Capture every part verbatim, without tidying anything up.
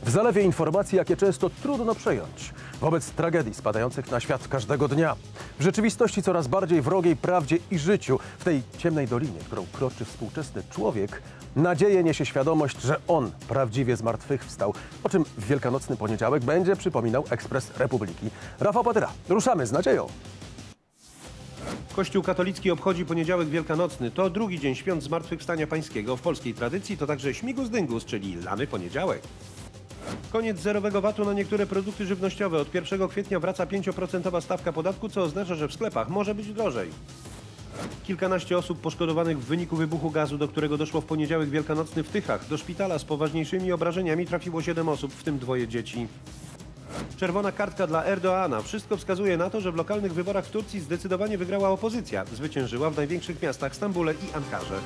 W zalewie informacji, jakie często trudno przejąć wobec tragedii spadających na świat każdego dnia. W rzeczywistości coraz bardziej wrogiej prawdzie i życiu, w tej ciemnej dolinie, którą kroczy współczesny człowiek, nadzieję niesie świadomość, że on prawdziwie zmartwychwstał, o czym w wielkanocny poniedziałek będzie przypominał Ekspres Republiki. Rafał Patyra, ruszamy z nadzieją. Kościół katolicki obchodzi poniedziałek wielkanocny. To drugi dzień świąt Zmartwychwstania Pańskiego. W polskiej tradycji to także śmigus dyngus, czyli lany poniedziałek. Koniec zerowego vatu na niektóre produkty żywnościowe. Od pierwszego kwietnia wraca pięcioprocentowa stawka podatku, co oznacza, że w sklepach może być drożej. Kilkanaście osób poszkodowanych w wyniku wybuchu gazu, do którego doszło w poniedziałek wielkanocny w Tychach. Do szpitala z poważniejszymi obrażeniami trafiło siedem osób, w tym dwoje dzieci. Czerwona kartka dla Erdoğana. Wszystko wskazuje na to, że w lokalnych wyborach w Turcji zdecydowanie wygrała opozycja. Zwyciężyła w największych miastach Stambule i Ankarze.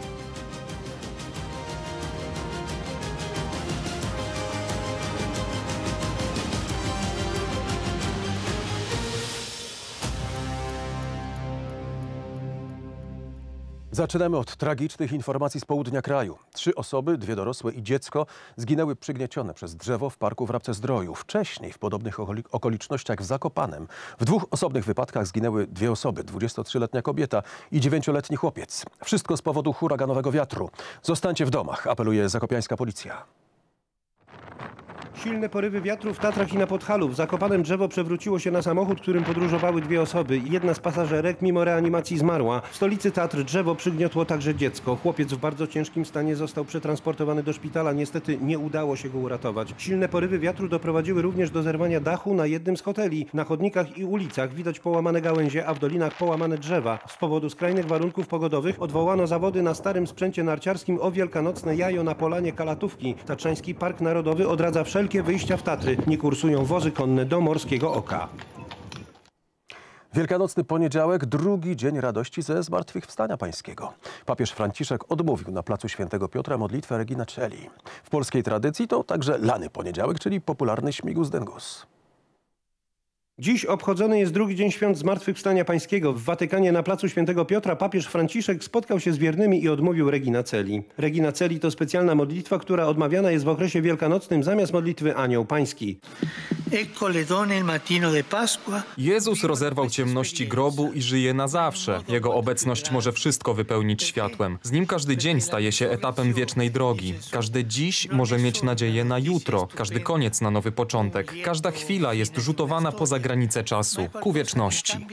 Zaczynamy od tragicznych informacji z południa kraju. Trzy osoby, dwie dorosłe i dziecko, zginęły przygniecione przez drzewo w parku w Rabce-Zdroju. Wcześniej w podobnych okolicznościach w Zakopanem w dwóch osobnych wypadkach zginęły dwie osoby, dwudziestotrzyletnia kobieta i dziewięcioletni chłopiec. Wszystko z powodu huraganowego wiatru. Zostańcie w domach, apeluje zakopiańska policja. Silne porywy wiatru w Tatrach i na Podhalu. W Zakopanem drzewo przewróciło się na samochód, którym podróżowały dwie osoby. Jedna z pasażerek mimo reanimacji zmarła. W stolicy Tatr drzewo przygniotło także dziecko. Chłopiec w bardzo ciężkim stanie został przetransportowany do szpitala. Niestety nie udało się go uratować. Silne porywy wiatru doprowadziły również do zerwania dachu na jednym z hoteli. Na chodnikach i ulicach widać połamane gałęzie, a w dolinach połamane drzewa. Z powodu skrajnych warunków pogodowych odwołano zawody na starym sprzęcie narciarskim o wielkanocne jajo na polanie Kalatówki. Tatrzański Park Narodowy odradza wszelkie wyjścia w Tatry. Nie kursują wozy konne do Morskiego Oka. Wielkanocny poniedziałek, drugi dzień radości ze Zmartwychwstania Pańskiego. Papież Franciszek odmówił na placu Świętego Piotra modlitwę Regina Coeli. W polskiej tradycji to także lany poniedziałek, czyli popularny śmigus dyngus. Dziś obchodzony jest drugi dzień świąt Zmartwychwstania Pańskiego. W Watykanie na placu Świętego Piotra papież Franciszek spotkał się z wiernymi i odmówił Regina Coeli. Regina Coeli to specjalna modlitwa, która odmawiana jest w okresie wielkanocnym zamiast modlitwy Anioł Pański. Jezus rozerwał ciemności grobu i żyje na zawsze. Jego obecność może wszystko wypełnić światłem. Z nim każdy dzień staje się etapem wiecznej drogi. Każde dziś może mieć nadzieję na jutro. Każdy koniec na nowy początek. Każda chwila jest rzutowana poza granicę czasu, ku wieczności.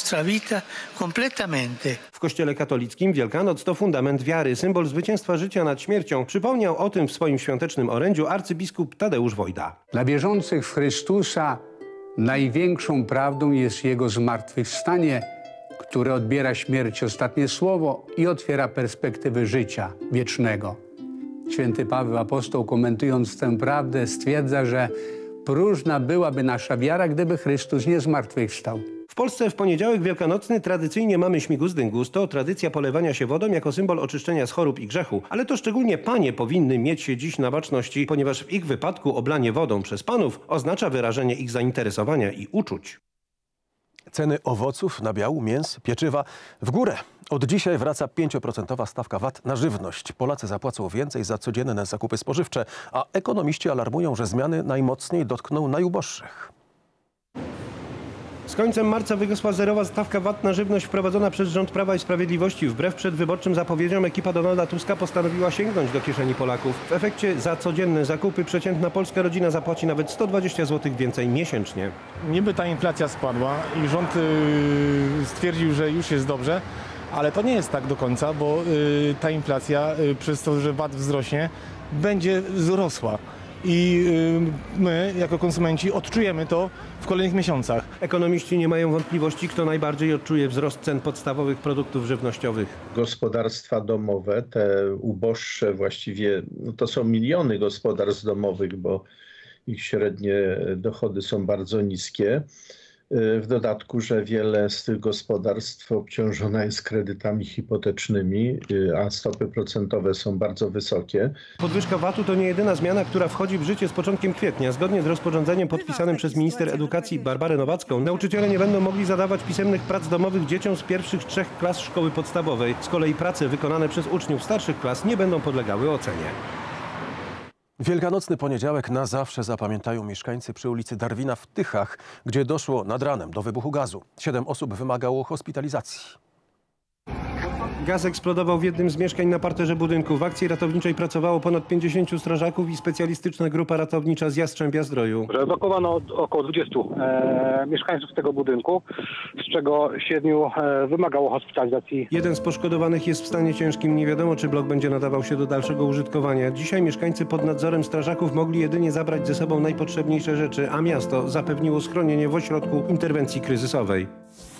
W Kościele katolickim Wielkanoc to fundament wiary, symbol zwycięstwa życia nad śmiercią. Przypomniał o tym w swoim świątecznym orędziu arcybiskup Tadeusz Wojda. Dla wierzących w Chrystusa największą prawdą jest Jego zmartwychwstanie, które odbiera śmierci ostatnie słowo i otwiera perspektywy życia wiecznego. Święty Paweł apostoł, komentując tę prawdę, stwierdza, że próżna byłaby nasza wiara, gdyby Chrystus nie zmartwychwstał. W Polsce w poniedziałek wielkanocny tradycyjnie mamy śmigus dyngus. To tradycja polewania się wodą jako symbol oczyszczenia z chorób i grzechu. Ale to szczególnie panie powinny mieć się dziś na baczności, ponieważ w ich wypadku oblanie wodą przez panów oznacza wyrażenie ich zainteresowania i uczuć. Ceny owoców, nabiału, mięs, pieczywa w górę. Od dzisiaj wraca pięcioprocentowa stawka vat na żywność. Polacy zapłacą więcej za codzienne zakupy spożywcze, a ekonomiści alarmują, że zmiany najmocniej dotkną najuboższych. Z końcem marca wygasła zerowa stawka vat na żywność wprowadzona przez rząd Prawa i Sprawiedliwości. Wbrew przedwyborczym zapowiedziom ekipa Donalda Tuska postanowiła sięgnąć do kieszeni Polaków. W efekcie za codzienne zakupy przeciętna polska rodzina zapłaci nawet sto dwadzieścia złotych więcej miesięcznie. Niby ta inflacja spadła i rząd yy, stwierdził, że już jest dobrze, ale to nie jest tak do końca, bo yy, ta inflacja yy, przez to, że vat wzrośnie, będzie wzrosła. I yy, my, jako konsumenci, odczujemy to w kolejnych miesiącach. Ekonomiści nie mają wątpliwości, kto najbardziej odczuje wzrost cen podstawowych produktów żywnościowych. Gospodarstwa domowe, te uboższe właściwie, no to są miliony gospodarstw domowych, bo ich średnie dochody są bardzo niskie. W dodatku, że wiele z tych gospodarstw obciążona jest kredytami hipotecznymi, a stopy procentowe są bardzo wysokie. Podwyżka vatu to nie jedyna zmiana, która wchodzi w życie z początkiem kwietnia. Zgodnie z rozporządzeniem podpisanym przez minister edukacji Barbarę Nowacką, nauczyciele nie będą mogli zadawać pisemnych prac domowych dzieciom z pierwszych trzech klas szkoły podstawowej. Z kolei prace wykonane przez uczniów starszych klas nie będą podlegały ocenie. Wielkanocny poniedziałek na zawsze zapamiętają mieszkańcy przy ulicy Darwina w Tychach, gdzie doszło nad ranem do wybuchu gazu. Siedem osób wymagało hospitalizacji. Gaz eksplodował w jednym z mieszkań na parterze budynku. W akcji ratowniczej pracowało ponad pięćdziesięciu strażaków i specjalistyczna grupa ratownicza z Jastrzębia-Zdroju. Ewakuowano około dwudziestu e, mieszkańców tego budynku, z czego siedmiu e, wymagało hospitalizacji. Jeden z poszkodowanych jest w stanie ciężkim. Nie wiadomo, czy blok będzie nadawał się do dalszego użytkowania. Dzisiaj mieszkańcy pod nadzorem strażaków mogli jedynie zabrać ze sobą najpotrzebniejsze rzeczy, a miasto zapewniło schronienie w ośrodku interwencji kryzysowej.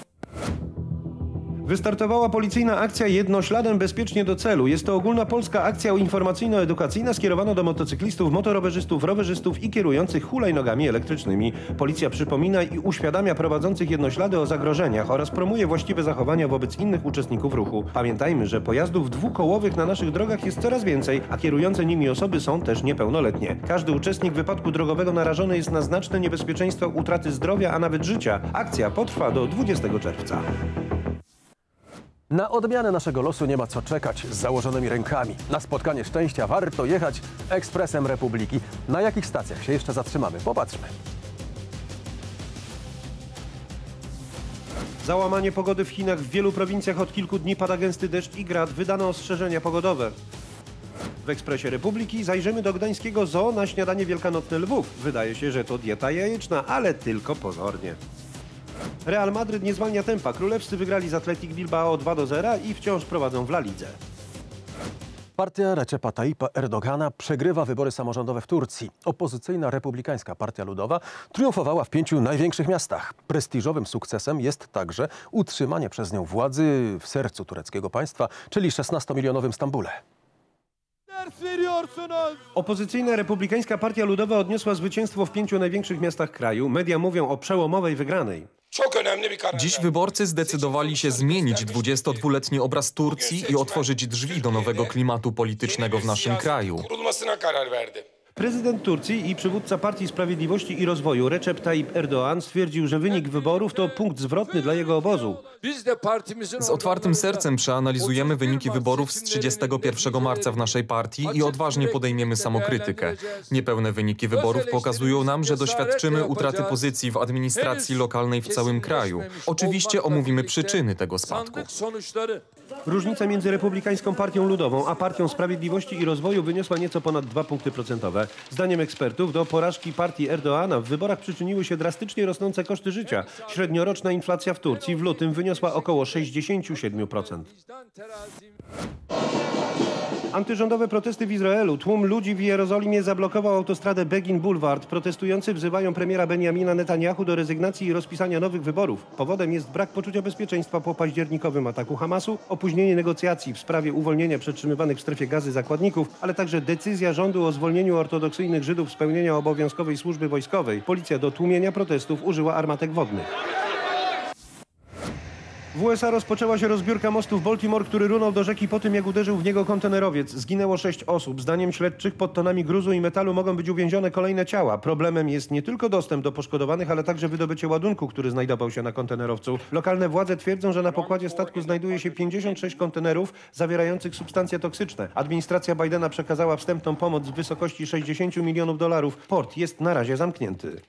Wystartowała policyjna akcja Jednośladem bezpiecznie do celu. Jest to ogólnopolska akcja informacyjno-edukacyjna skierowana do motocyklistów, motorowerzystów, rowerzystów i kierujących hulajnogami elektrycznymi. Policja przypomina i uświadamia prowadzących jednoślady o zagrożeniach oraz promuje właściwe zachowania wobec innych uczestników ruchu. Pamiętajmy, że pojazdów dwukołowych na naszych drogach jest coraz więcej, a kierujące nimi osoby są też niepełnoletnie. Każdy uczestnik wypadku drogowego narażony jest na znaczne niebezpieczeństwo utraty zdrowia, a nawet życia. Akcja potrwa do dwudziestego czerwca. Na odmianę naszego losu nie ma co czekać z założonymi rękami. Na spotkanie szczęścia warto jechać Ekspresem Republiki. Na jakich stacjach się jeszcze zatrzymamy? Popatrzmy. Załamanie pogody w Chinach. W wielu prowincjach od kilku dni pada gęsty deszcz i grad. Wydano ostrzeżenia pogodowe. W Ekspresie Republiki zajrzymy do gdańskiego zoo na śniadanie wielkanocne lwów. Wydaje się, że to dieta jajeczna, ale tylko pozornie. Real Madryt nie zwalnia tempa. Królewscy wygrali z Athletic Bilbao dwa do zera i wciąż prowadzą w La Lidze. Partia Recepa Tayyipa Erdogana przegrywa wybory samorządowe w Turcji. Opozycyjna Republikańska Partia Ludowa triumfowała w pięciu największych miastach. Prestiżowym sukcesem jest także utrzymanie przez nią władzy w sercu tureckiego państwa, czyli szesnastomilionowym Stambule. Opozycyjna Republikańska Partia Ludowa odniosła zwycięstwo w pięciu największych miastach kraju. Media mówią o przełomowej wygranej. Dziś wyborcy zdecydowali się zmienić dwudziestodwuletni obraz Turcji i otworzyć drzwi do nowego klimatu politycznego w naszym kraju. Prezydent Turcji i przywódca Partii Sprawiedliwości i Rozwoju Recep Tayyip Erdoğan stwierdził, że wynik wyborów to punkt zwrotny dla jego obozu. Z otwartym sercem przeanalizujemy wyniki wyborów z trzydziestego pierwszego marca w naszej partii i odważnie podejmiemy samokrytykę. Niepełne wyniki wyborów pokazują nam, że doświadczymy utraty pozycji w administracji lokalnej w całym kraju. Oczywiście omówimy przyczyny tego spadku. Różnica między Republikańską Partią Ludową a Partią Sprawiedliwości i Rozwoju wyniosła nieco ponad dwa punkty procentowe. Zdaniem ekspertów do porażki partii Erdoğana w wyborach przyczyniły się drastycznie rosnące koszty życia. Średnioroczna inflacja w Turcji w lutym wyniosła około sześćdziesiąt siedem procent. Antyrządowe protesty w Izraelu. Tłum ludzi w Jerozolimie zablokował autostradę Begin Boulevard. Protestujący wzywają premiera Benjamina Netanyahu do rezygnacji i rozpisania nowych wyborów. Powodem jest brak poczucia bezpieczeństwa po październikowym ataku Hamasu, opóźnienie negocjacji w sprawie uwolnienia przetrzymywanych w strefie gazy zakładników, ale także decyzja rządu o zwolnieniu ortodoksyjnych Żydów z pełnienia obowiązkowej służby wojskowej. Policja do tłumienia protestów użyła armatek wodnych. W U S A rozpoczęła się rozbiórka mostu w Baltimore, który runął do rzeki po tym, jak uderzył w niego kontenerowiec. Zginęło sześć osób. Zdaniem śledczych pod tonami gruzu i metalu mogą być uwięzione kolejne ciała. Problemem jest nie tylko dostęp do poszkodowanych, ale także wydobycie ładunku, który znajdował się na kontenerowcu. Lokalne władze twierdzą, że na pokładzie statku znajduje się pięćdziesiąt sześć kontenerów zawierających substancje toksyczne. Administracja Bidena przekazała wstępną pomoc w wysokości sześćdziesiąt milionów dolarów. Port jest na razie zamknięty.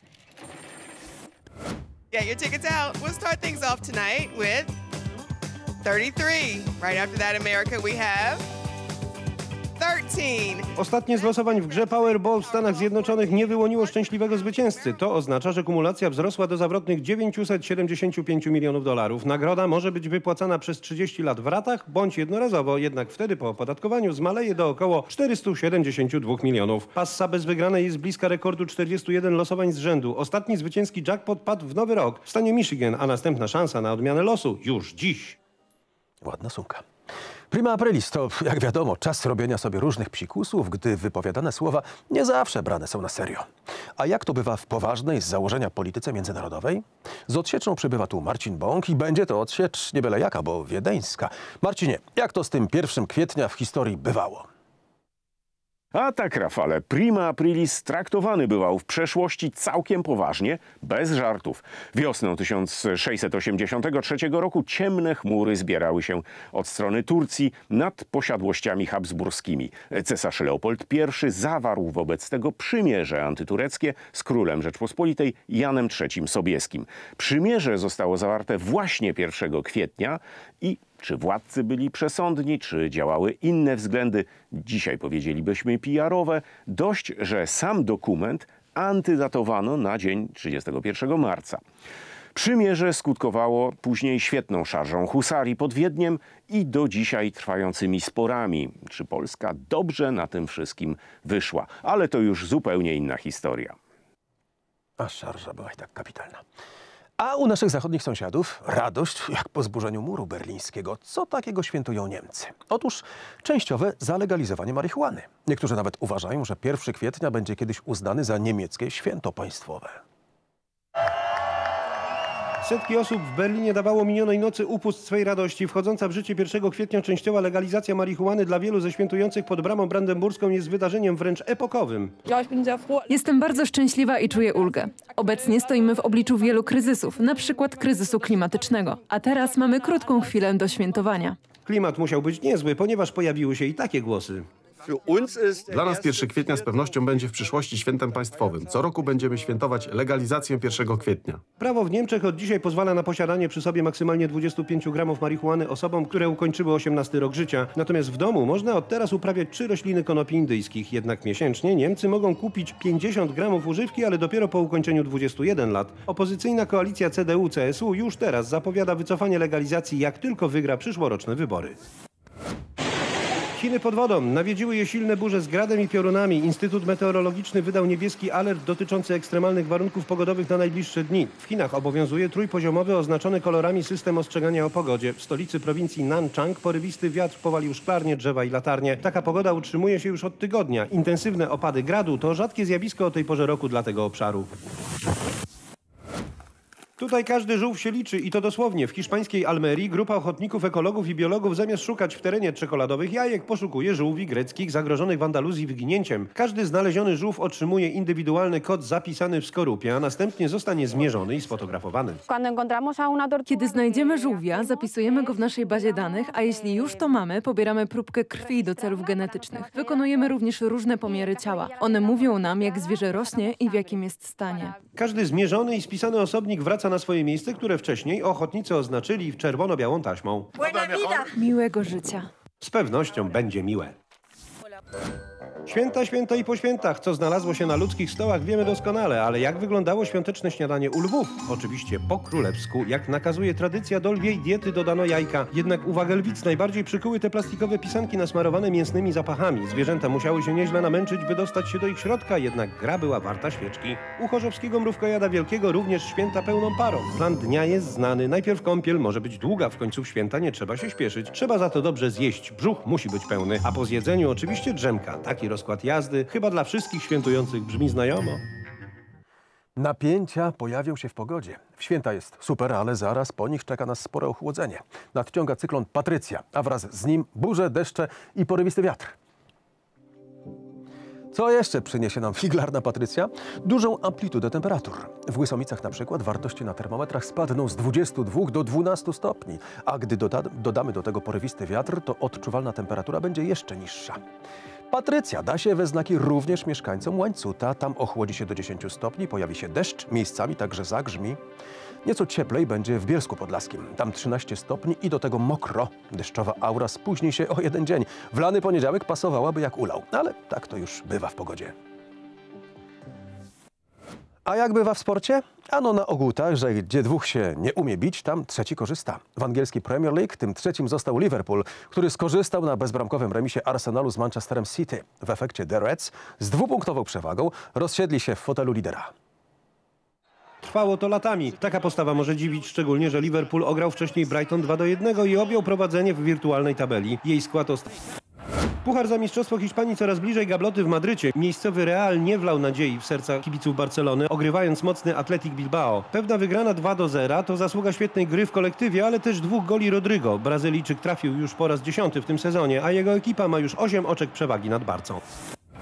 Get your tickets out. We'll start things off tonight with thirty-three. Right after that, America, we have thirteen. Ostatnie z losowań w grze Powerball w Stanach Zjednoczonych nie wyłoniło szczęśliwego zwycięzcy. To oznacza, że kumulacja wzrosła do zawrotnych dziewięćset siedemdziesiąt pięć milionów dolarów. Nagroda może być wypłacana przez trzydzieści lat w ratach bądź jednorazowo, jednak wtedy po opodatkowaniu zmaleje do około czterystu siedemdziesięciu dwóch milionów. Passa bez wygranej jest bliska rekordu czterdziestu jeden losowań z rzędu. Ostatni zwycięski jackpot padł w Nowy Rok w stanie Michigan, a następna szansa na odmianę losu już dziś. Ładna sumka. Prima aprilis to, jak wiadomo, czas robienia sobie różnych psikusów, gdy wypowiadane słowa nie zawsze brane są na serio. A jak to bywa w poważnej z założenia polityce międzynarodowej? Z odsieczą przybywa tu Marcin Bąk i będzie to odsiecz nie byle jaka, bo wiedeńska. Marcinie, jak to z tym pierwszym kwietnia w historii bywało? A tak, Rafale, prima aprilis traktowany bywał w przeszłości całkiem poważnie, bez żartów. Wiosną tysiąc sześćset osiemdziesiątego trzeciego roku ciemne chmury zbierały się od strony Turcji nad posiadłościami habsburskimi. Cesarz Leopold I zawarł wobec tego przymierze antytureckie z królem Rzeczpospolitej Janem trzecim Sobieskim. Przymierze zostało zawarte właśnie pierwszego kwietnia i czy władcy byli przesądni, czy działały inne względy, dzisiaj powiedzielibyśmy P R owe, dość, że sam dokument antydatowano na dzień trzydziestego pierwszego marca. Przymierze skutkowało później świetną szarżą husarii pod Wiedniem i do dzisiaj trwającymi sporami, czy Polska dobrze na tym wszystkim wyszła. Ale to już zupełnie inna historia. A szarża była i tak kapitalna. A u naszych zachodnich sąsiadów radość jak po zburzeniu muru berlińskiego. Co takiego świętują Niemcy? Otóż częściowe zalegalizowanie marihuany. Niektórzy nawet uważają, że pierwszego kwietnia będzie kiedyś uznany za niemieckie święto państwowe. Setki osób w Berlinie dawało minionej nocy upust swej radości. Wchodząca w życie pierwszego kwietnia częściowa legalizacja marihuany dla wielu ze świętujących pod bramą brandenburską jest wydarzeniem wręcz epokowym. Jestem bardzo szczęśliwa i czuję ulgę. Obecnie stoimy w obliczu wielu kryzysów, na przykład kryzysu klimatycznego. A teraz mamy krótką chwilę do świętowania. Klimat musiał być niezły, ponieważ pojawiły się i takie głosy. Dla nas pierwszego kwietnia z pewnością będzie w przyszłości świętem państwowym. Co roku będziemy świętować legalizację pierwszego kwietnia. Prawo w Niemczech od dzisiaj pozwala na posiadanie przy sobie maksymalnie dwudziestu pięciu gramów marihuany osobom, które ukończyły osiemnasty rok życia. Natomiast w domu można od teraz uprawiać trzy rośliny konopi indyjskich. Jednak miesięcznie Niemcy mogą kupić pięćdziesiąt gramów używki, ale dopiero po ukończeniu dwudziestu jeden lat. Opozycyjna koalicja C D U C S U już teraz zapowiada wycofanie legalizacji, jak tylko wygra przyszłoroczne wybory. Chiny pod wodą. Nawiedziły je silne burze z gradem i piorunami. Instytut Meteorologiczny wydał niebieski alert dotyczący ekstremalnych warunków pogodowych na najbliższe dni. W Chinach obowiązuje trójpoziomowy oznaczony kolorami system ostrzegania o pogodzie. W stolicy prowincji Nanchang porywisty wiatr powalił szklarnie, drzewa i latarnie. Taka pogoda utrzymuje się już od tygodnia. Intensywne opady gradu to rzadkie zjawisko o tej porze roku dla tego obszaru. Tutaj każdy żółw się liczy i to dosłownie. W hiszpańskiej Almerii grupa ochotników, ekologów i biologów zamiast szukać w terenie czekoladowych jajek poszukuje żółwi greckich zagrożonych w Andaluzji wyginięciem. Każdy znaleziony żółw otrzymuje indywidualny kod zapisany w skorupie, a następnie zostanie zmierzony i sfotografowany. Kiedy znajdziemy żółwia, zapisujemy go w naszej bazie danych, a jeśli już to mamy, pobieramy próbkę krwi do celów genetycznych. Wykonujemy również różne pomiary ciała. One mówią nam, jak zwierzę rośnie i w jakim jest stanie. Każdy zmierzony i spisany osobnik wraca na swoje miejsce, które wcześniej ochotnicy oznaczyli czerwono-białą taśmą. Miłego życia. Z pewnością będzie miłe. Święta, święta i po świętach. Co znalazło się na ludzkich stołach wiemy doskonale, ale jak wyglądało świąteczne śniadanie u lwów? Oczywiście po królewsku. Jak nakazuje tradycja, do lwiej diety dodano jajka. Jednak uwagę lwic najbardziej przykuły te plastikowe pisanki nasmarowane mięsnymi zapachami. Zwierzęta musiały się nieźle namęczyć, by dostać się do ich środka, jednak gra była warta świeczki. U chorzowskiego mrówkojada wielkiego również święta pełną parą. Plan dnia jest znany. Najpierw kąpiel może być długa, w końcu w święta nie trzeba się śpieszyć. Trzeba za to dobrze zjeść. Brzuch musi być pełny, a po zjedzeniu oczywiście drzemka. Taki rozkład jazdy chyba dla wszystkich świętujących brzmi znajomo. Napięcia pojawią się w pogodzie. W święta jest super, ale zaraz po nich czeka nas spore ochłodzenie. Nadciąga cyklon Patrycja, a wraz z nim burze, deszcze i porywisty wiatr. Co jeszcze przyniesie nam figlarna Patrycja? Dużą amplitudę temperatur. W Łysowicach na przykład wartości na termometrach spadną z dwudziestu dwóch do dwunastu stopni, a gdy doda dodamy do tego porywisty wiatr, to odczuwalna temperatura będzie jeszcze niższa. Patrycja da się we znaki również mieszkańcom Łańcuta. Tam ochłodzi się do dziesięciu stopni, pojawi się deszcz, miejscami także zagrzmi. Nieco cieplej będzie w Bielsku Podlaskim. Tam trzynaście stopni i do tego mokro. Deszczowa aura spóźni się o jeden dzień. W lany poniedziałek pasowałaby jak ulał, ale tak to już bywa w pogodzie. A jak bywa w sporcie? Ano na ogół tak, że gdzie dwóch się nie umie bić, tam trzeci korzysta. W angielskiej Premier League tym trzecim został Liverpool, który skorzystał na bezbramkowym remisie Arsenalu z Manchesterem City. W efekcie The Reds z dwupunktową przewagą rozsiedli się w fotelu lidera. Trwało to latami. Taka postawa może dziwić, szczególnie, że Liverpool ograł wcześniej Brighton dwa do jednego i objął prowadzenie w wirtualnej tabeli. Jej skład ost... Puchar za mistrzostwo Hiszpanii coraz bliżej gabloty w Madrycie. Miejscowy Real nie wlał nadziei w serca kibiców Barcelony, ogrywając mocny Athletic Bilbao. Pewna wygrana dwa do zera to zasługa świetnej gry w kolektywie, ale też dwóch goli Rodrygo. Brazylijczyk trafił już po raz dziesiąty w tym sezonie, a jego ekipa ma już osiem oczek przewagi nad Barcą.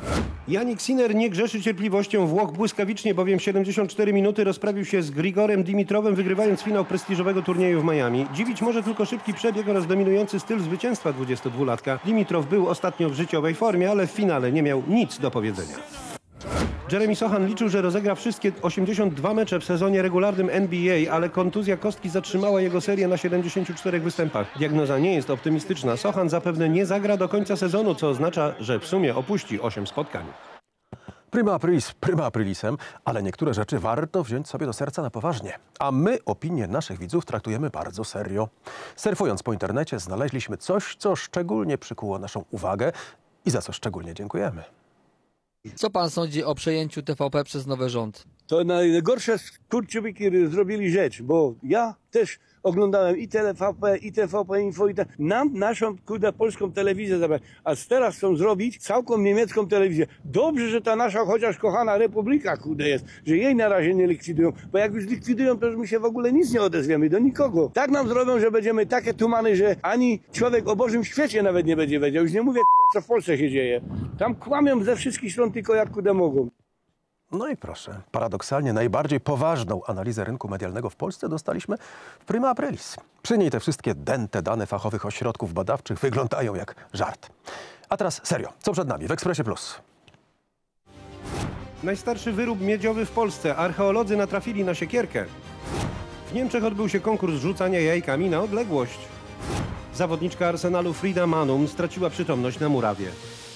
Jannik Sinner nie grzeszy cierpliwością. Włoch błyskawicznie bowiem w siedemdziesiąt cztery minuty rozprawił się z Grigorem Dimitrowem, wygrywając finał prestiżowego turnieju w Miami. Dziwić może tylko szybki przebieg oraz dominujący styl zwycięstwa dwudziestodwulatka. Dimitrow był ostatnio w życiowej formie, ale w finale nie miał nic do powiedzenia. Jeremy Sochan liczył, że rozegra wszystkie osiemdziesiąt dwa mecze w sezonie regularnym N B A, ale kontuzja kostki zatrzymała jego serię na siedemdziesięciu czterech występach. Diagnoza nie jest optymistyczna. Sochan zapewne nie zagra do końca sezonu, co oznacza, że w sumie opuści osiem spotkań. Prima aprilis, prima aprilisem, ale niektóre rzeczy warto wziąć sobie do serca na poważnie. A my opinie naszych widzów traktujemy bardzo serio. Surfując po internecie znaleźliśmy coś, co szczególnie przykuło naszą uwagę i za co szczególnie dziękujemy. Co pan sądzi o przejęciu T V P przez nowy rząd? To najgorsza skurczybyki zrobili rzecz, bo ja też oglądałem i T V P, i T V P Info, i te... nam naszą, kurde, polską telewizję zabrać, a teraz chcą zrobić całką niemiecką telewizję. Dobrze, że ta nasza chociaż kochana Republika, kurde, jest, że jej na razie nie likwidują, bo jak już likwidują, to już my się w ogóle nic nie odezwiemy, do nikogo. Tak nam zrobią, że będziemy takie tumany, że ani człowiek o Bożym świecie nawet nie będzie wiedział. Już nie mówię, co w Polsce się dzieje. Tam kłamią ze wszystkich stron tylko jak kudę mogą. No i proszę, paradoksalnie najbardziej poważną analizę rynku medialnego w Polsce dostaliśmy w prima aprilis. Przy niej te wszystkie dęte dane fachowych ośrodków badawczych wyglądają jak żart. A teraz serio, co przed nami w Ekspresie Plus? Najstarszy wyrób miedziowy w Polsce. Archeolodzy natrafili na siekierkę. W Niemczech odbył się konkurs rzucania jajkami na odległość. Zawodniczka Arsenalu Frida Manum straciła przytomność na murawie.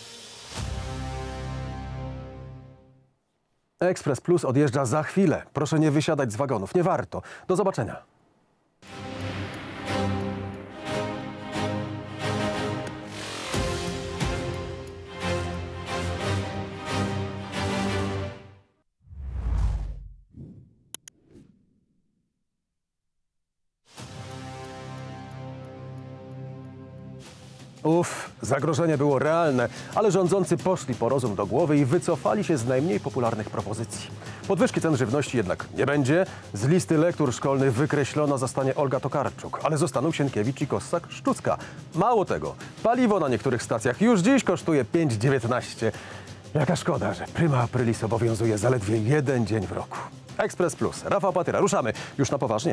Ekspres Plus odjeżdża za chwilę. Proszę nie wysiadać z wagonów, nie warto. Do zobaczenia. Uff, zagrożenie było realne, ale rządzący poszli po rozum do głowy i wycofali się z najmniej popularnych propozycji. Podwyżki cen żywności jednak nie będzie. Z listy lektur szkolnych wykreślona zostanie Olga Tokarczuk, ale zostaną Sienkiewicz i Kossak-Szczucka. Mało tego, paliwo na niektórych stacjach już dziś kosztuje pięć dziewiętnaście. Jaka szkoda, że prima aprilis obowiązuje zaledwie jeden dzień w roku. Ekspres Plus, Rafał Patyra, ruszamy już na poważnie.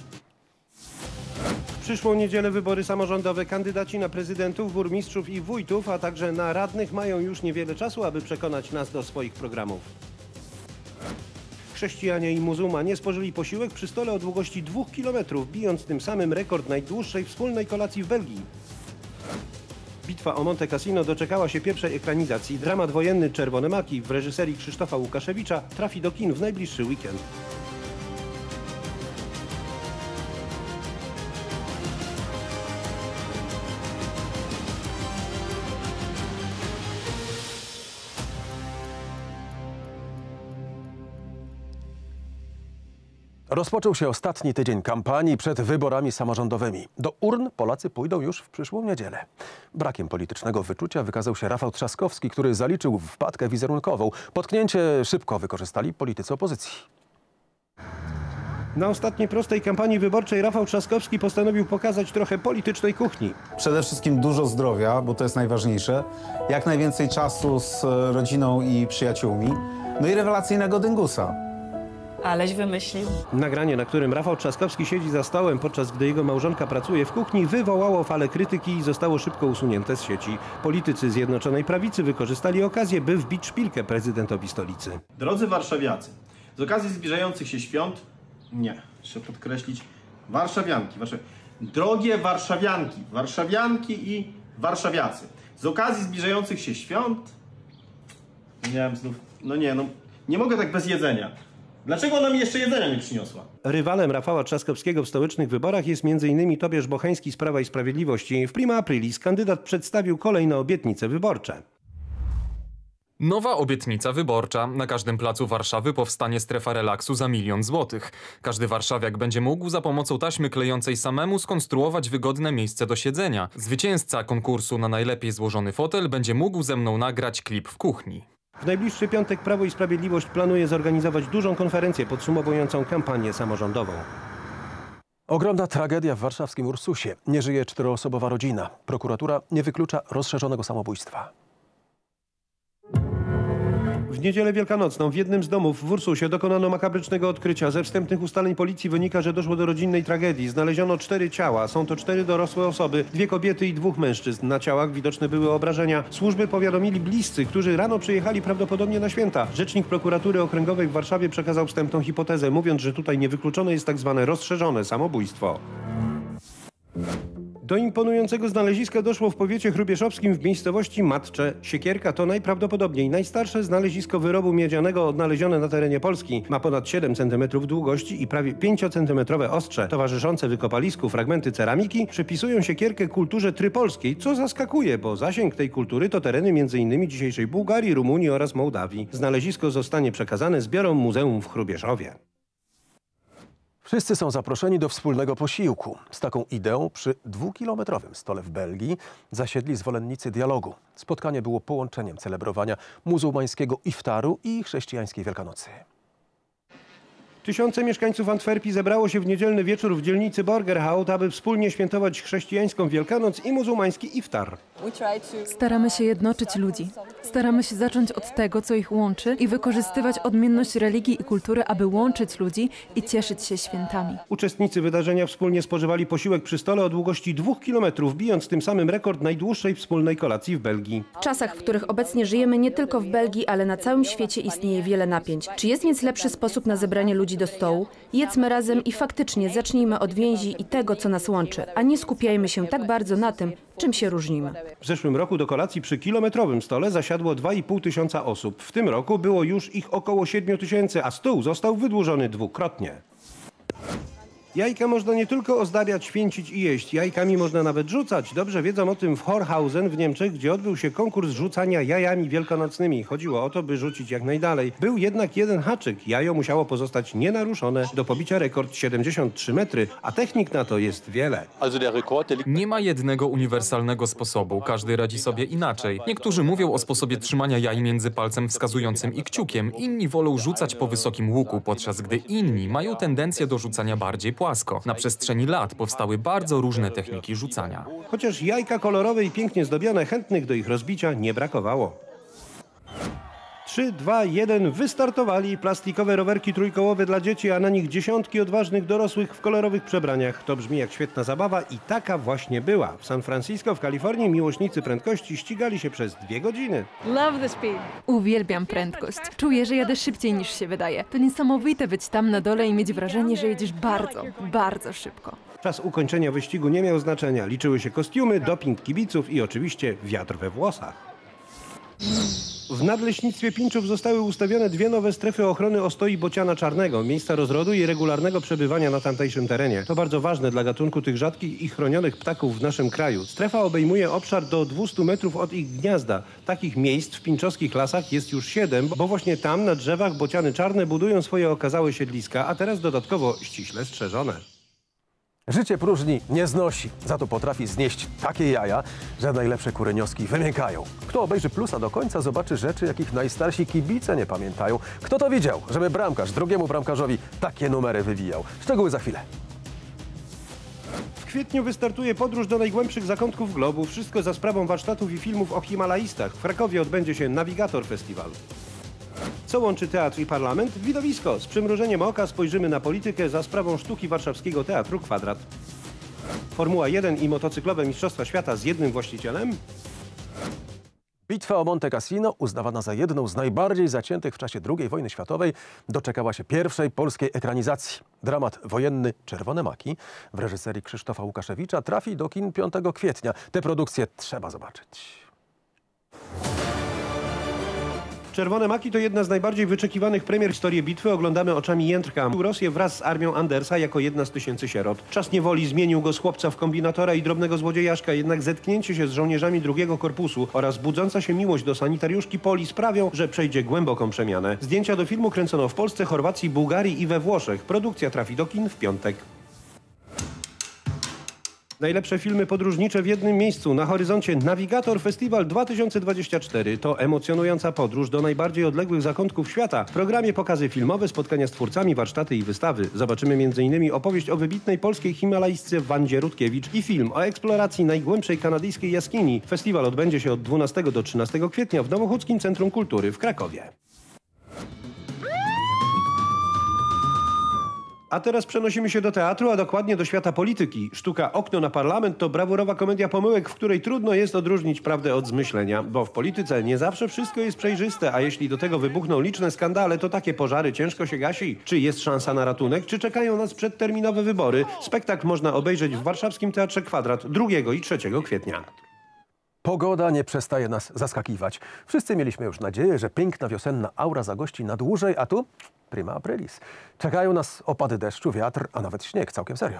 W przyszłą niedzielę wybory samorządowe. Kandydaci na prezydentów, burmistrzów i wójtów, a także na radnych mają już niewiele czasu, aby przekonać nas do swoich programów. Chrześcijanie i muzułmanie spożyli posiłek przy stole o długości dwóch kilometrów, bijąc tym samym rekord najdłuższej wspólnej kolacji w Belgii. Bitwa o Monte Cassino doczekała się pierwszej ekranizacji. Dramat wojenny Czerwone Maki w reżyserii Krzysztofa Łukaszewicza trafi do kin w najbliższy weekend. Rozpoczął się ostatni tydzień kampanii przed wyborami samorządowymi. Do urn Polacy pójdą już w przyszłą niedzielę. Brakiem politycznego wyczucia wykazał się Rafał Trzaskowski, który zaliczył wpadkę wizerunkową. Potknięcie szybko wykorzystali politycy opozycji. Na ostatniej prostej kampanii wyborczej Rafał Trzaskowski postanowił pokazać trochę politycznej kuchni. Przede wszystkim dużo zdrowia, bo to jest najważniejsze. Jak najwięcej czasu z rodziną i przyjaciółmi. No i rewelacyjnego dyngusa. Aleś wymyślił. Nagranie, na którym Rafał Trzaskowski siedzi za stołem, podczas gdy jego małżonka pracuje w kuchni, wywołało falę krytyki i zostało szybko usunięte z sieci. Politycy Zjednoczonej Prawicy wykorzystali okazję, by wbić szpilkę prezydentowi stolicy. Drodzy warszawiacy, z okazji zbliżających się świąt, nie, trzeba podkreślić, warszawianki, warszaw... drogie warszawianki, warszawianki i warszawiacy, z okazji zbliżających się świąt, miałem znów, no nie, no nie mogę tak bez jedzenia. Dlaczego ona mi jeszcze jedzenia nie przyniosła? Rywalem Rafała Trzaskowskiego w stołecznych wyborach jest między innymi Tobiasz Bocheński z Prawa i Sprawiedliwości. W prima aprilis kandydat przedstawił kolejne obietnice wyborcze. Nowa obietnica wyborcza. Na każdym placu Warszawy powstanie strefa relaksu za milion złotych. Każdy warszawiak będzie mógł za pomocą taśmy klejącej samemu skonstruować wygodne miejsce do siedzenia. Zwycięzca konkursu na najlepiej złożony fotel będzie mógł ze mną nagrać klip w kuchni. W najbliższy piątek Prawo i Sprawiedliwość planuje zorganizować dużą konferencję podsumowującą kampanię samorządową. Ogromna tragedia w warszawskim Ursusie. Nie żyje czteroosobowa rodzina. Prokuratura nie wyklucza rozszerzonego samobójstwa. niedzielę wielkanocną w jednym z domów w Ursusie dokonano makabrycznego odkrycia. Ze wstępnych ustaleń policji wynika, że doszło do rodzinnej tragedii. Znaleziono cztery ciała. Są to cztery dorosłe osoby, dwie kobiety i dwóch mężczyzn. Na ciałach widoczne były obrażenia. Służby powiadomili bliscy, którzy rano przyjechali prawdopodobnie na święta. Rzecznik prokuratury okręgowej w Warszawie przekazał wstępną hipotezę, mówiąc, że tutaj niewykluczone jest tak zwane rozszerzone samobójstwo. Do imponującego znaleziska doszło w powiecie hrubieszowskim w miejscowości Matcze. Siekierka to najprawdopodobniej najstarsze znalezisko wyrobu miedzianego odnalezione na terenie Polski. Ma ponad siedem centymetrów długości i prawie pięciocentymetrowe ostrze. Towarzyszące wykopalisku fragmenty ceramiki przypisują siekierkę kulturze trypolskiej, co zaskakuje, bo zasięg tej kultury to tereny między innymi dzisiejszej Bułgarii, Rumunii oraz Mołdawii. Znalezisko zostanie przekazane zbiorom muzeum w Hrubieszowie. Wszyscy są zaproszeni do wspólnego posiłku. Z taką ideą przy dwukilometrowym stole w Belgii zasiedli zwolennicy dialogu. Spotkanie było połączeniem celebrowania muzułmańskiego iftaru i chrześcijańskiej Wielkanocy. Tysiące mieszkańców Antwerpii zebrało się w niedzielny wieczór w dzielnicy Borgerhout, aby wspólnie świętować chrześcijańską Wielkanoc i muzułmański iftar. Staramy się jednoczyć ludzi. Staramy się zacząć od tego, co ich łączy i wykorzystywać odmienność religii i kultury, aby łączyć ludzi i cieszyć się świętami. Uczestnicy wydarzenia wspólnie spożywali posiłek przy stole o długości dwóch kilometrów, bijąc tym samym rekord najdłuższej wspólnej kolacji w Belgii. W czasach, w których obecnie żyjemy nie tylko w Belgii, ale na całym świecie istnieje wiele napięć. Czy jest więc lepszy sposób na zebranie ludzi do stołu? Jedzmy razem i faktycznie zacznijmy od więzi i tego, co nas łączy, a nie skupiajmy się tak bardzo na tym, czym się różnimy. W zeszłym roku do kolacji przy kilometrowym stole zasiadło dwa i pół tysiąca osób. W tym roku było już ich około siedmiu tysięcy, a stół został wydłużony dwukrotnie. Jajka można nie tylko ozdabiać, święcić i jeść. Jajkami można nawet rzucać. Dobrze wiedzą o tym w Horhausen w Niemczech, gdzie odbył się konkurs rzucania jajami wielkanocnymi. Chodziło o to, by rzucić jak najdalej. Był jednak jeden haczyk. Jajo musiało pozostać nienaruszone. Do pobicia rekord siedemdziesiąt trzy metry, a technik na to jest wiele. Nie ma jednego uniwersalnego sposobu. Każdy radzi sobie inaczej. Niektórzy mówią o sposobie trzymania jaj między palcem wskazującym i kciukiem. Inni wolą rzucać po wysokim łuku, podczas gdy inni mają tendencję do rzucania bardziej płasko. Na przestrzeni lat powstały bardzo różne techniki rzucania. Chociaż jajka kolorowe i pięknie zdobione, chętnych do ich rozbicia nie brakowało. trzy, dwa, jeden, wystartowali plastikowe rowerki trójkołowe dla dzieci, a na nich dziesiątki odważnych dorosłych w kolorowych przebraniach. To brzmi jak świetna zabawa i taka właśnie była. W San Francisco w Kalifornii miłośnicy prędkości ścigali się przez dwie godziny. Love the speed. Uwielbiam prędkość. Czuję, że jadę szybciej niż się wydaje. To niesamowite być tam na dole i mieć wrażenie, że jedziesz bardzo, bardzo szybko. Czas ukończenia wyścigu nie miał znaczenia. Liczyły się kostiumy, doping kibiców i oczywiście wiatr we włosach. W Nadleśnictwie Pinczów zostały ustawione dwie nowe strefy ochrony ostoi bociana czarnego, miejsca rozrodu i regularnego przebywania na tamtejszym terenie. To bardzo ważne dla gatunku tych rzadkich i chronionych ptaków w naszym kraju. Strefa obejmuje obszar do dwustu metrów od ich gniazda. Takich miejsc w pinczowskich lasach jest już siedem, bo właśnie tam na drzewach bociany czarne budują swoje okazałe siedliska, a teraz dodatkowo ściśle strzeżone. Życie próżni nie znosi, za to potrafi znieść takie jaja, że najlepsze kurenioski wymiękają. Kto obejrzy Plusa do końca, zobaczy rzeczy, jakich najstarsi kibice nie pamiętają. Kto to widział, żeby bramkarz drugiemu bramkarzowi takie numery wywijał? Szczegóły za chwilę. W kwietniu wystartuje podróż do najgłębszych zakątków globu. Wszystko za sprawą warsztatów i filmów o Himalajstach. W Krakowie odbędzie się Navigator Festival. Co łączy teatr i parlament? Widowisko. Z przymrużeniem oka spojrzymy na politykę za sprawą sztuki warszawskiego Teatru Kwadrat. Formuła jeden i motocyklowe Mistrzostwa Świata z jednym właścicielem? Bitwa o Monte Cassino, uznawana za jedną z najbardziej zaciętych w czasie drugiej wojny światowej, doczekała się pierwszej polskiej ekranizacji. Dramat wojenny Czerwone Maki w reżyserii Krzysztofa Łukaszewicza trafi do kin piątego kwietnia. Tę produkcję trzeba zobaczyć. Czerwone Maki to jedna z najbardziej wyczekiwanych premier historii bitwy. Oglądamy oczami Jędrka. Rosję wraz z armią Andersa jako jedna z tysięcy sierot. Czas niewoli zmienił go z chłopca w kombinatora i drobnego złodziejaszka, jednak zetknięcie się z żołnierzami drugiego korpusu oraz budząca się miłość do sanitariuszki Poli sprawią, że przejdzie głęboką przemianę. Zdjęcia do filmu kręcono w Polsce, Chorwacji, Bułgarii i we Włoszech. Produkcja trafi do kin w piątek. Najlepsze filmy podróżnicze w jednym miejscu. Na horyzoncie Navigator Festival dwa tysiące dwudziesty czwarty. To emocjonująca podróż do najbardziej odległych zakątków świata. W programie pokazy filmowe, spotkania z twórcami, warsztaty i wystawy. Zobaczymy między innymi opowieść o wybitnej polskiej himalajstce Wandzie Rutkiewicz i film o eksploracji najgłębszej kanadyjskiej jaskini. Festiwal odbędzie się od dwunastego do trzynastego kwietnia w Nowochódzkim Centrum Kultury w Krakowie. A teraz przenosimy się do teatru, a dokładnie do świata polityki. Sztuka Okno na parlament to brawurowa komedia pomyłek, w której trudno jest odróżnić prawdę od zmyślenia, bo w polityce nie zawsze wszystko jest przejrzyste, a jeśli do tego wybuchną liczne skandale, to takie pożary ciężko się gasi. Czy jest szansa na ratunek, czy czekają nas przedterminowe wybory? Spektakl można obejrzeć w warszawskim Teatrze Kwadrat drugiego i trzeciego kwietnia. Pogoda nie przestaje nas zaskakiwać. Wszyscy mieliśmy już nadzieję, że piękna wiosenna aura zagości na dłużej, a tu prima aprilis. Czekają nas opady deszczu, wiatr, a nawet śnieg, całkiem serio.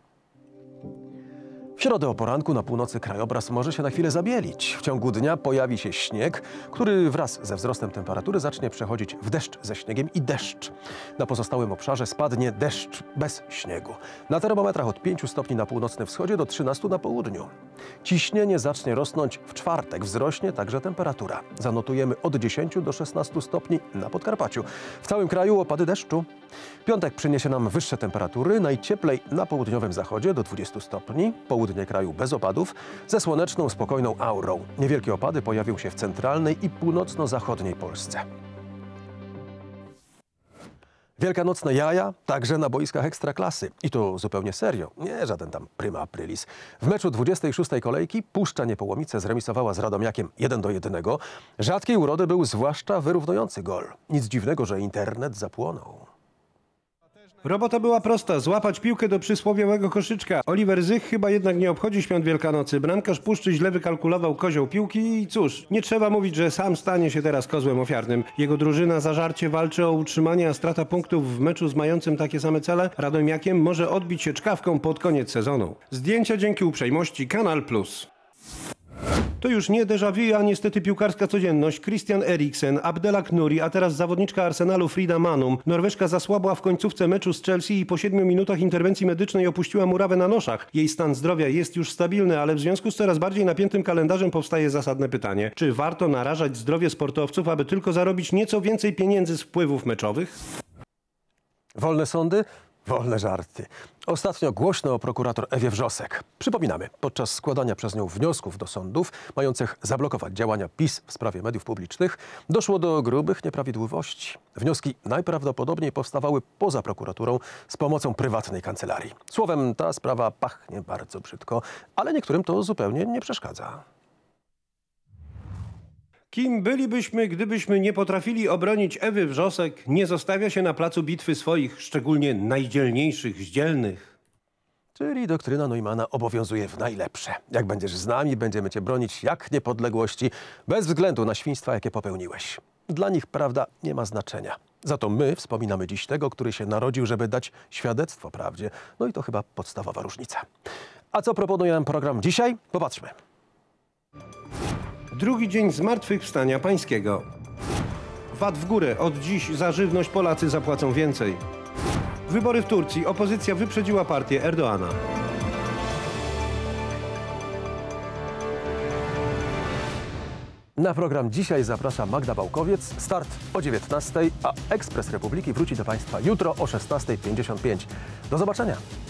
W środę o poranku na północy krajobraz może się na chwilę zabielić. W ciągu dnia pojawi się śnieg, który wraz ze wzrostem temperatury zacznie przechodzić w deszcz ze śniegiem i deszcz. Na pozostałym obszarze spadnie deszcz bez śniegu. Na termometrach od pięciu stopni na północnym wschodzie do trzynastu na południu. Ciśnienie zacznie rosnąć w czwartek, wzrośnie także temperatura. Zanotujemy od dziesięciu do szesnastu stopni na Podkarpaciu. W całym kraju opady deszczu. Piątek przyniesie nam wyższe temperatury, najcieplej na południowym zachodzie do dwudziestu stopni, południe kraju bez opadów, ze słoneczną, spokojną aurą. Niewielkie opady pojawią się w centralnej i północno-zachodniej Polsce. Wielkanocne jaja także na boiskach Ekstraklasy. I to zupełnie serio, nie żaden tam prima aprilis. W meczu dwudziestej szóstej kolejki Puszcza Niepołomice zremisowała z Radomiakiem jeden do jednego. Rzadkiej urody był zwłaszcza wyrównujący gol. Nic dziwnego, że internet zapłonął. Robota była prosta, złapać piłkę do przysłowiowego koszyczka. Oliver Zych chyba jednak nie obchodzi świąt Wielkanocy. Bramkarz Puszczy źle wykalkulował kozioł piłki i cóż, nie trzeba mówić, że sam stanie się teraz kozłem ofiarnym. Jego drużyna zażarcie walczy o utrzymanie, a strata punktów w meczu z mającym takie same cele Radomiakiem może odbić się czkawką pod koniec sezonu. Zdjęcia dzięki uprzejmości Kanal Plus. To już nie déjà vu, a niestety piłkarska codzienność. Christian Eriksen, Abdelak Nuri, a teraz zawodniczka Arsenalu Frida Manum. Norweżka zasłabła w końcówce meczu z Chelsea i po siedmiu minutach interwencji medycznej opuściła murawę na noszach. Jej stan zdrowia jest już stabilny, ale w związku z coraz bardziej napiętym kalendarzem powstaje zasadne pytanie. Czy warto narażać zdrowie sportowców, aby tylko zarobić nieco więcej pieniędzy z wpływów meczowych? Wolne sądy? Wolne żarty. Ostatnio głośno prokurator Ewie Wrzosek. Przypominamy, podczas składania przez nią wniosków do sądów mających zablokować działania PiS w sprawie mediów publicznych doszło do grubych nieprawidłowości. Wnioski najprawdopodobniej powstawały poza prokuraturą z pomocą prywatnej kancelarii. Słowem, ta sprawa pachnie bardzo brzydko, ale niektórym to zupełnie nie przeszkadza. Kim bylibyśmy, gdybyśmy nie potrafili obronić Ewy Wrzosek? Nie zostawia się na placu bitwy swoich, szczególnie najdzielniejszych, zdzielnych. Czyli doktryna Neumana obowiązuje w najlepsze. Jak będziesz z nami, będziemy cię bronić jak niepodległości, bez względu na świństwa, jakie popełniłeś. Dla nich prawda nie ma znaczenia. Za to my wspominamy dziś tego, który się narodził, żeby dać świadectwo prawdzie. No i to chyba podstawowa różnica. A co proponuje nam program dzisiaj? Popatrzmy. Drugi dzień Zmartwychwstania Pańskiego. V A T w górę. Od dziś za żywność Polacy zapłacą więcej. Wybory w Turcji. Opozycja wyprzedziła partię Erdoana. Na program dzisiaj zaprasza Magda Bałkowiec. Start o dziewiętnastej, a Ekspres Republiki wróci do Państwa jutro o szesnastej pięćdziesiąt pięć. Do zobaczenia.